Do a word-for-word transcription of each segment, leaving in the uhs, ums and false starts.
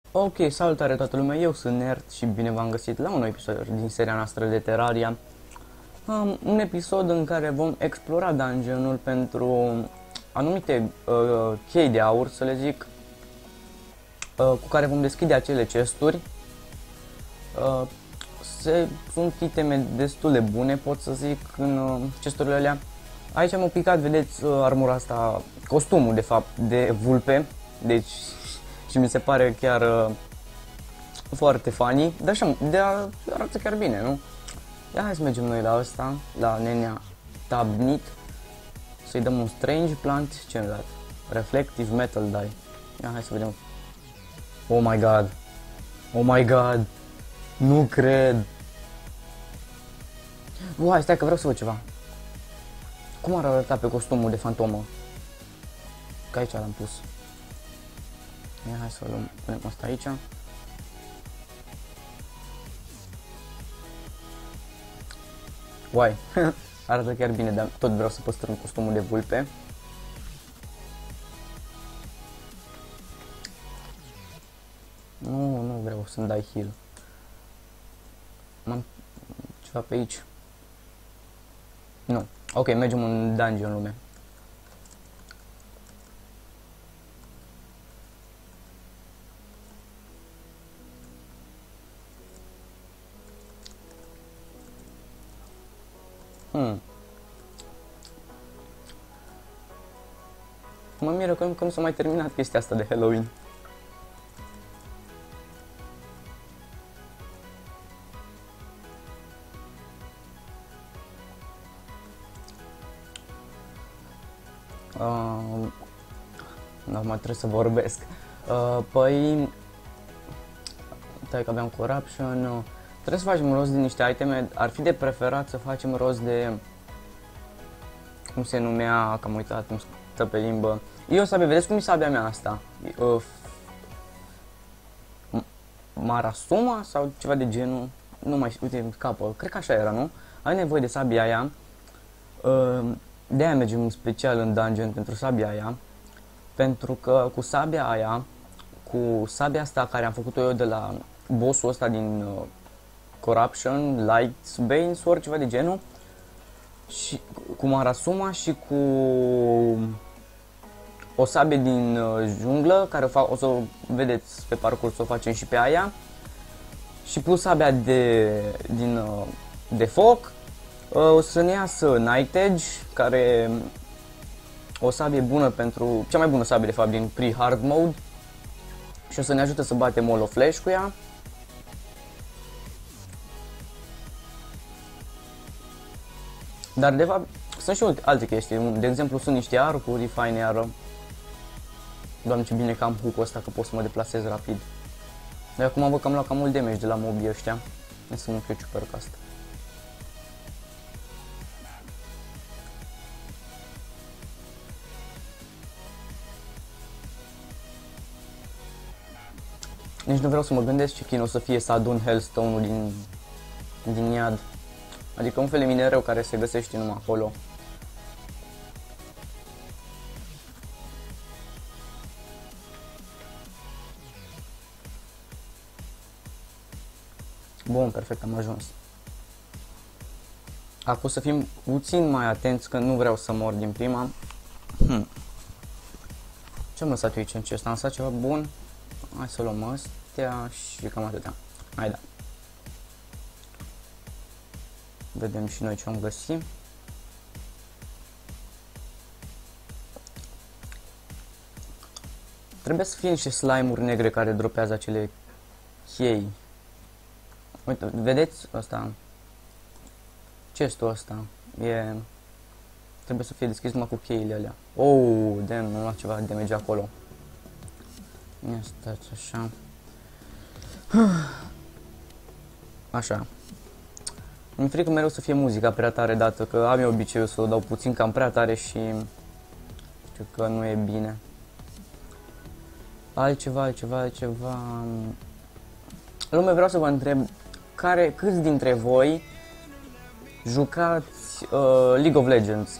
Ok, salutare toată lumea, eu sunt Nerd și bine v-am găsit la un nou episod din seria noastră de Terraria. Um, un episod în care vom explora dungeonul pentru anumite uh, chei de aur, să le zic, uh, cu care vom deschide acele chesturi. Uh, se, sunt iteme destul de bune, pot să zic, în uh, chesturile alea. Aici am picat, vedeți, uh, armura asta, costumul de fapt, de vulpe, deci și mi se pare chiar uh, foarte funny, dar așa, de a, arată chiar bine, nu? Ia hai să mergem noi la asta, la nenea Tabnit, să-i dăm un strange plant, ce ne-a dat? Reflective metal dye. Ia hai să vedem. Oh my god. Oh my god. Nu cred. Uai, stai că vreau să văd ceva. Cum ar arăta pe costumul de fantomă? Că aici l-am pus. Ia hai să luăm, punem asta aici. Uai, arată chiar bine, dar tot vreau să păstrăm costumul de vulpe. Nu, nu vreau să-mi dai heal. Am ceva pe aici. Nu. Ok, mergem în dungeon, lume. Hmm. Mă miră că, că nu s-a mai terminat chestia asta de Halloween. Uh, nu mai trebuie să vorbesc. Uh, păi, stai că aveam corruption. Uh, trebuie să facem rost de niște iteme. Ar fi de preferat să facem rost de, cum se numea, că am uitat, cum stă pe limbă. Eu sabia, vedeți cum e sabia mea asta? Uh, Marasuma sau ceva de genul. Nu mai știu, uite, capă. Cred că așa era, nu? Ai nevoie de sabia aia. Uh, de aia mergem în special în dungeon pentru sabia aia. Pentru că cu sabia aia, cu sabia asta care am făcut-o eu de la bossul ăsta din uh, Corruption, Lightsbane Sword, ceva de genul, și cu Marasuma și cu o sabie din uh, junglă, care o, fac, o să o vedeți pe parcurs, să o facem și pe aia, și plus sabia de, din, uh, de foc, uh, o să ne iasă Night Edge, care o sabie bună pentru, cea mai bună sabie de fapt din pre-hard mode, și o să ne ajute să batem Holo Flash cu ea. Dar de fapt sunt și alte chestii, de exemplu sunt niște arcuri, Fine Arrow. Doamne, ce bine că am hook-ul ăsta, că pot să mă deplasez rapid. Dar acum văd că am luat cam mult damage de la mobii ăștia. Hai să mă fiu ciuper ca asta. Nici nu vreau să mă gândesc ce chin o să fie să adun Hellstone-ul din, din iad. Adică un fel de minereu care se găsește numai acolo. Bun, perfect, am ajuns. Acum să fim puțin mai atenți, că nu vreau să mor din prima. Hmm. Ce am lăsat eu aici în chest? Am lăsat ceva bun. Hai să luăm astea și cam atâtea. Hai da. Vedem și noi ce am găsit. Trebuie să fie niște slime-uri negre care dropează acele chei. Uite, vedeți asta? Chestul ăsta e... Trebuie să fie deschis numai cu cheile alea. Oh, damn, am luat ceva damage acolo. Ia stați așa. Așa. Mi-e frică mereu să fie muzica prea tare dată, că am eu obiceiul să o dau puțin cam prea tare și știu că nu e bine. Altceva, altceva, altceva... Lume, vreau să vă întreb, care, câți dintre voi jucați uh, League of Legends?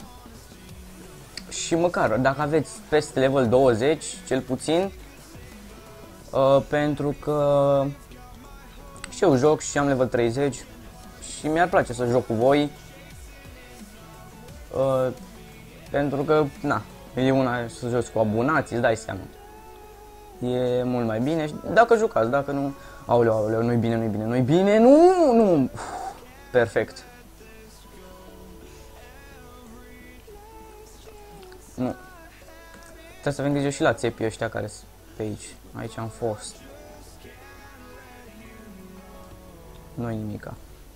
Și măcar, dacă aveți peste level douăzeci, cel puțin, Uh, pentru că și eu joc și am level treizeci și mi-ar place să joc cu voi. Uh, pentru că, na, e una să joci cu abonații, îți dai seama. E mult mai bine, dacă jucați, dacă nu... Aoleu, aoleu, nu-i bine, nu-i bine, nu-i bine, nu, nu! Uf, perfect. Nu. Trebuie să avem grijă și la țepii ăștia care sunt pe aici. Aici am fost. Nu-i nimica.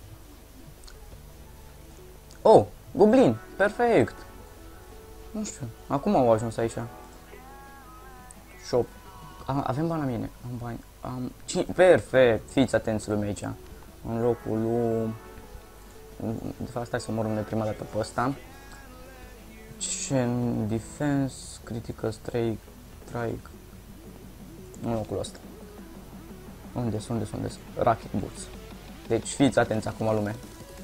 Oh, goblin, perfect. Nu știu, acum au ajuns aici. Shop. A, avem bani la mine. Am bani. Am... Perfect. Fiți atenți lumea aici. În locul lui... De fapt, stai să omorâm de prima dată pe ăsta. Chain Defense, Critical Strike, Strike. În locul ăsta. Unde sunt, unde sunt, unde sunt? Rocket Boots. Deci fiți atenți acum lume.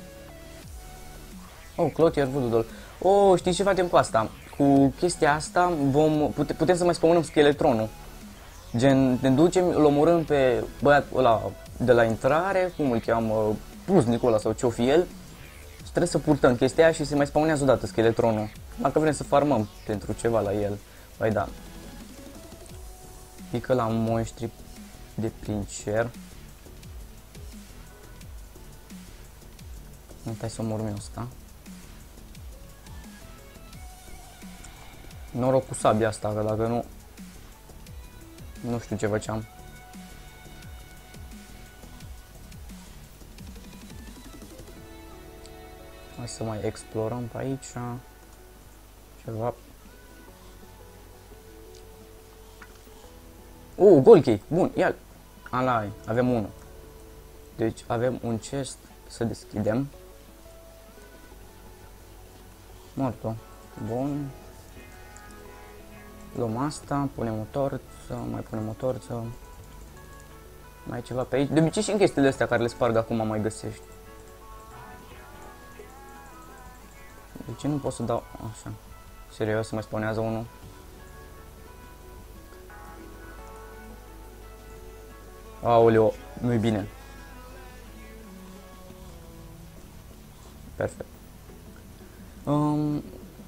Oh, Clothier Voodoo Doll. Oh, știi ce facem cu asta? Cu chestia asta vom, pute, putem să mai spămânăm Skeletronul. Gen, ne ducem, îl omorâm pe băiatul ăla de la intrare, cum îl cheamă, puznicul ăla sau ce-o fi el. Și trebuie să purtăm chestia aia și se mai spawnează odată Skeletronul. Dacă vrem să farmăm pentru ceva la el. Păi da. Pică la monștri de prin cer. Hai să omorâm eu ăsta. Noroc cu sabia asta, că dacă nu... Nu știu ce făceam. Hai să mai explorăm pe aici. Ceva. Uh, gold key. Bun, ia-l. Alai, avem unul. Deci avem un chest să deschidem. Morto. Bun. Luăm asta, punem o torță, mai punem o torță. Mai e ceva pe aici. De obicei și în chestiile astea care le sparg acum mai găsești. De ce nu pot să dau așa? Serios, se mai spawnează unul? Aoleo, nu-i bine. Perfect. Um,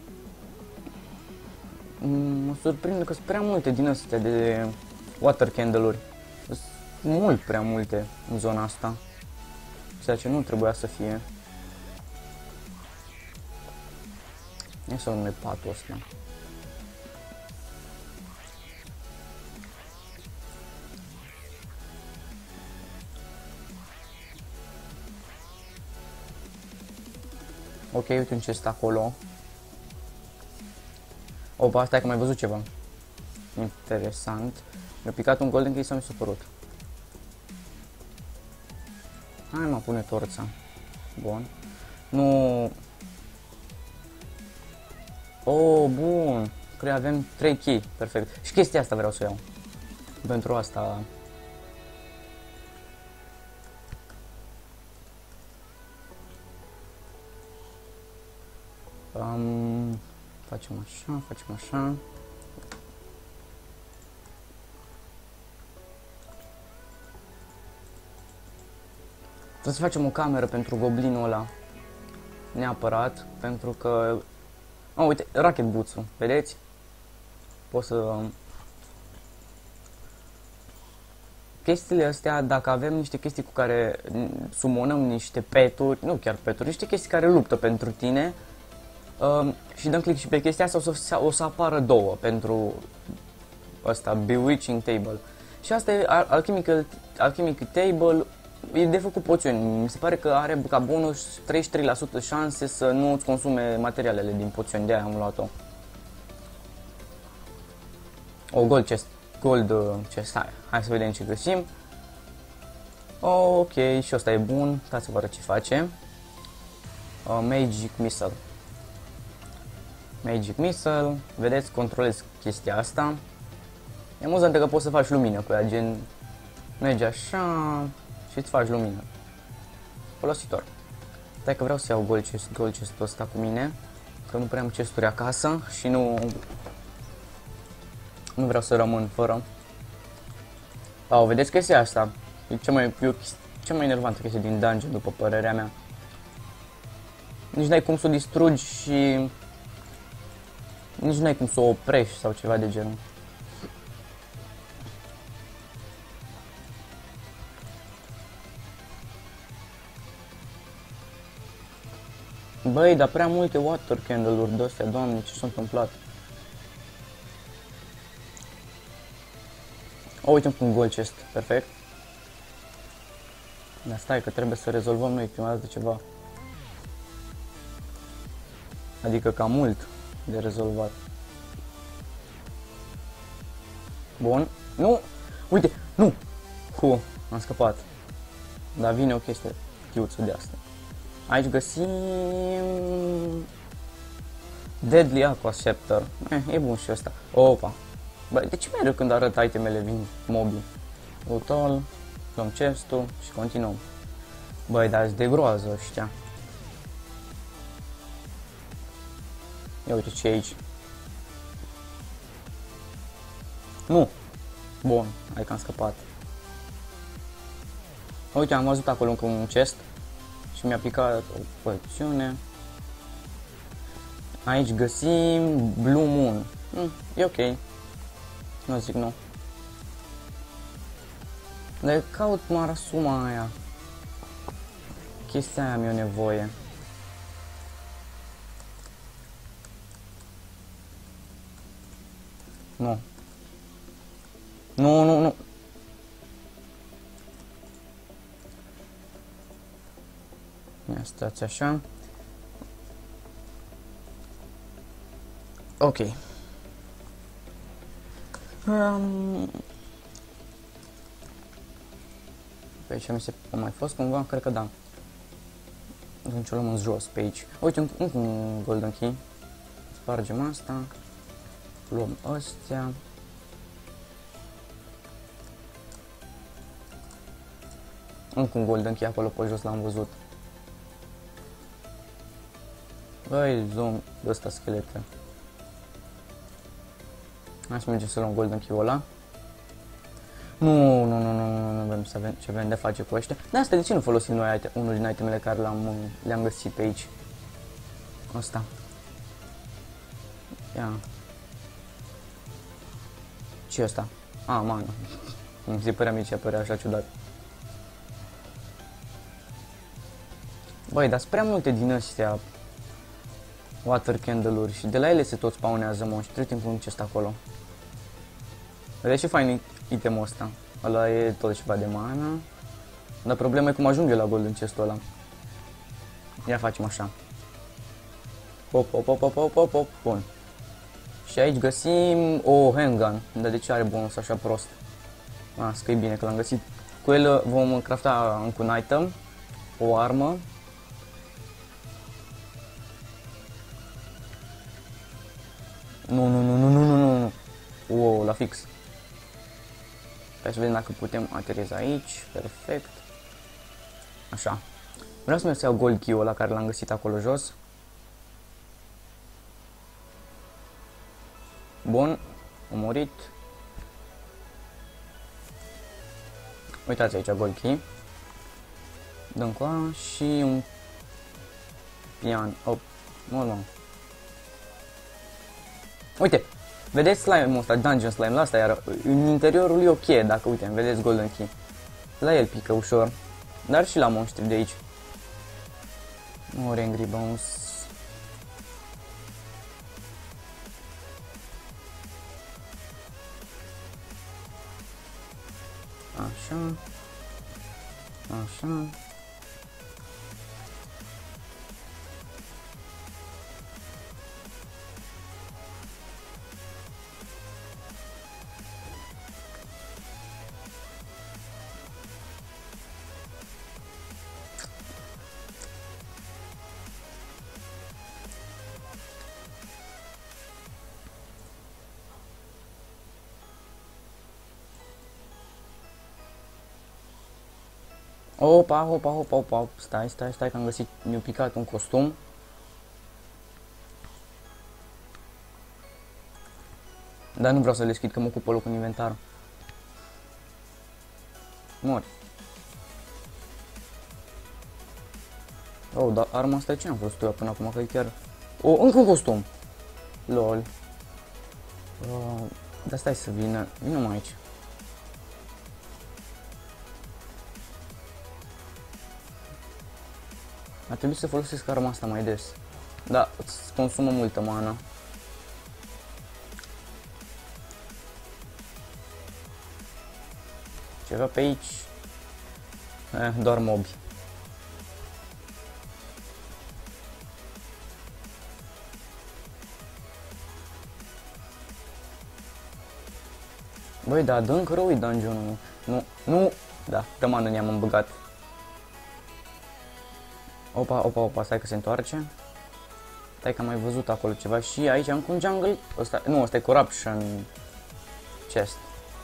mă surprinde că sunt prea multe din astea de water candle-uri. Sunt mult prea multe în zona asta. Ceea ce nu trebuia să fie. Ia să nume patul ăsta. Ok, uite un chest acolo. Opa, stai că mai văzut ceva. Interesant. Mi-a picat un golden key, s-a mi s-a părut. Hai mă, pune torța. Bun. Nu... Oh, bun. Cred că avem trei key. Perfect. Și chestia asta vreau să o iau. Pentru asta... Um, facem așa, facem așa. Trebuie să facem o cameră pentru goblinul ăla. Neapărat, pentru că... Oh, uite, Rocket Boots-ul, vedeți? Pot să... Chestiile astea, dacă avem niște chestii cu care sumonăm niște peturi, nu chiar peturi, niște chestii care luptă pentru tine, uh, și dăm click și pe chestia asta, o să, o să apară două pentru ăsta, Bewitching Table. Și asta e Alchemical, Alchemic Table, e de făcut poțiuni. Mi se pare că are ca bonus treizeci și trei la sută șanse să nu îți consume materialele din poțiuni, de aia am luat-o. O gold chest, gold chest, hai, hai să vedem ce găsim. Ok, și ăsta e bun, stați să vă arăt ce face. Uh, Magic Missile. Magic Missile, vedeți, controlez chestia asta. E amuzant că poți să faci lumină cu ea, gen mergi așa și îți faci lumină. Folositor. Stai că vreau să iau gold chest, gold chest-ul ăsta cu mine, că nu prea am chesturi acasă și nu nu vreau să rămân fără. Oh, vedeți chestia asta? E cea mai, e o chestie, cea mai enervantă chestie din dungeon, după părerea mea. Nici n-ai cum să o distrugi și... Nici n-ai cum să o oprești sau ceva de genul. Băi, dar prea multe water candle-uri de-astea, doamne, ce s-a întâmplat? O, uite un gold chest, perfect. Dar stai că trebuie să rezolvăm noi prima dată ceva. Adică cam mult de rezolvat. Bun. Nu! Uite! Nu! Hu! Am scăpat. Dar vine o chestie chiuță de asta. Aici găsim... Deadly Aqua Scepter. Eh, e bun și ăsta. Opa! Băi, de ce mereu când arăt itemele vin mobii? Utol, luăm chest-ul și continuăm. Băi, dar de groază ăștia. Ia uite ce e aici. Nu! Bun, hai că am scăpat. Uite, am văzut acolo încă un chest și mi-a picat o poțiune. Aici găsim Blue Moon. Mm, e ok. Nu zic nu. Dar caut marasuma aia. Chestia aia mi-o nevoie. Nu. Nu, nu, nu. Ia stați așa. Ok. Um... Pe aici mi se a mai fost cumva? Cred că da. Atunci o luăm în jos pe aici. Uite, un, un, un golden key. Spargem asta. Luăm astea. Încă un golden key acolo pe jos, l-am văzut. Băi, zoom de ăsta schelete. Hai să mergem să luăm golden key-ul ăla. Nu, nu, nu, nu, nu, nu vrem să avem ce avem de face cu ăștia. De asta de ce nu folosim noi item, unul din itemele care le-am le-am găsit pe aici? Asta. Ia. Ce ăsta? A, mana. Mi se părea mie ce părea așa ciudat. Băi, dar sunt prea multe din astea water candle-uri și de la ele se tot spawnează monștri. Tot timpul un chest acolo. Vedeți ce fain itemul ăsta. Ăla e tot ceva de mana. Dar problema e cum ajung eu la golden chest-ul ăla. Ia facem așa. Pop, pop, pop, pop, pop, pop, pop. Bun. Și aici găsim o handgun. Dar de ce are bonus așa prost? Ah, că e bine că l-am găsit. Cu el vom crafta încă un item. O armă. Nu, nu, nu, nu, nu, nu, nu, nu. Wow, la fix. Hai să vedem dacă putem ateriza aici. Perfect. Așa. Vreau să merg să iau gold key-ul ăla care l-am găsit acolo jos. Bun. Am murit. Uitați aici gold key. Dăm cu A și un pian. Oh, nu, nu. Uite, vedeți slime-ul ăsta, dungeon slime, la asta iar în interiorul e ok, dacă uite, vedeți golden key. La el pică ușor, dar și la monștri de aici. O Angry Bones. Așa. Așa. Opa, opa, opa, opa, stai, stai, stai că am găsit, mi-a picat un costum. Dar nu vreau să le deschid că mă ocupă locul în inventar. Mori. Oh, dar arma asta ce am folosit eu până acum, că e chiar... Oh, încă un costum! Lol. Oh, dar stai să vină, vină mai aici. Ar trebui să folosesc arma asta mai des. Da, îți consumă multă mana. Ceva pe aici. Eh, doar mobi. Băi, da, adânc rău e dungeon-ul. Nu, nu, da, rămân în ea, m-am băgat. Opa, opa, opa, stai că se întoarce. Stai că am mai văzut acolo ceva și aici am cu un jungle. Ăsta, nu, ăsta e corruption chest.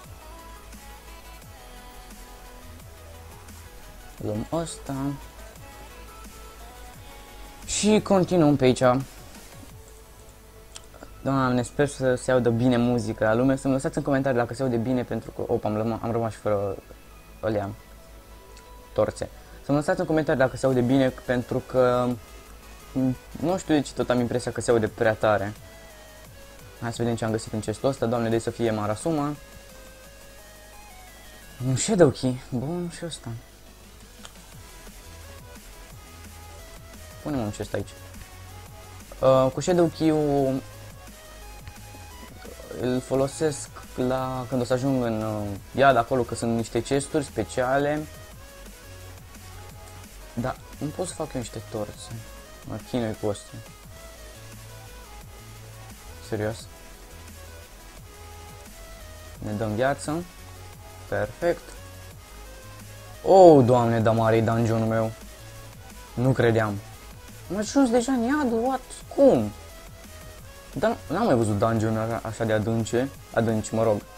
Luăm ăsta. Și continuăm pe aici. Doamne, sper să se audă bine muzica. Lume, să-mi lăsați în comentarii dacă se aude bine, pentru că... Opa, am, rămas, am rămas și fără alea torțe. Să-mi lăsați în comentarii dacă se aude bine, pentru că... Nu știu de ce tot am impresia că se aude prea tare. Hai să vedem ce am găsit în chestul ăsta. Doamne, de să fie Marasuma. Un Shadow Key. Bun, și ăsta. Punem un chest aici. Uh, cu Shadow Key-ul îl folosesc la când o să ajung în uh, iad acolo, că sunt niște chesturi speciale. Da, nu pot să fac eu niște torțe. Mă chinui cu astea. Serios. Ne dăm viață. Perfect. Oh, Doamne, da mare e dungeon-ul meu. Nu credeam. Am ajuns deja în iadul, what? Cum? Dar n-am mai văzut dungeon așa de adânce. Adânci, mă rog.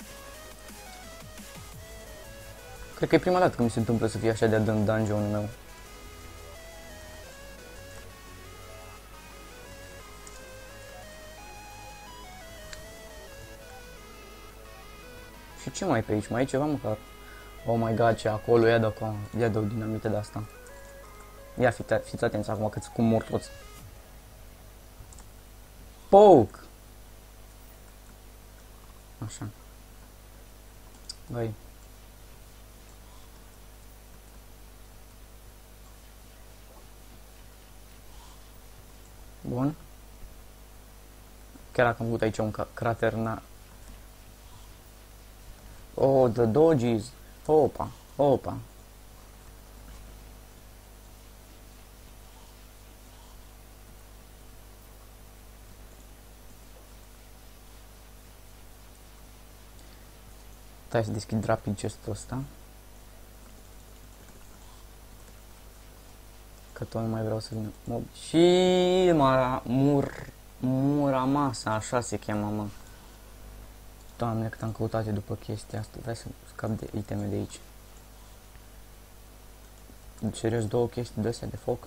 Cred că e prima dată când mi se întâmplă să fie așa de adânc dungeon-ul meu. Și ce mai pe aici? Mai e ceva măcar? Oh my god, ce acolo, ia de acolo, ia de o dinamită de asta. Ia fi, fiți atenți acum cât cum mor toți. Poke! Așa. Băi. Bun. Chiar dacă am avut aici un crater na... Oh, the dodges. Opa, opa. Stai să deschid rapid chestul ăsta. Că tot nu mai vreau să vină mob. Și mara, mur, Muramasa, așa se cheamă, mă. Doamne, cât am căutat eu după chestia asta. Hai să scap de iteme de aici. Serios, două chestii de astea de foc.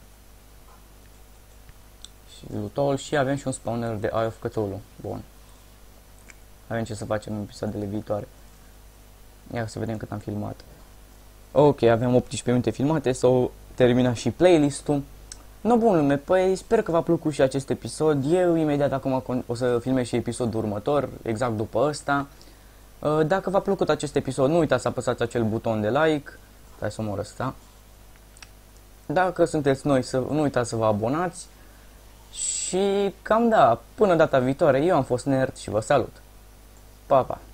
Și lutol și avem și un spawner de Eye of Cthulhu. Bun. Avem ce să facem în episoadele viitoare. Ia să vedem cât am filmat. Ok, avem optsprezece minute filmate, s-au terminat și playlist-ul. No, bun lume, păi sper că v-a plăcut și acest episod. Eu imediat acum o să filmez și episodul următor, exact după ăsta. Dacă v-a plăcut acest episod, nu uitați să apăsați acel buton de like. Hai să omor ăsta. Dacă sunteți noi, să, nu uitați să vă abonați. Și cam da, până data viitoare, eu am fost Nerd și vă salut. Pa, pa!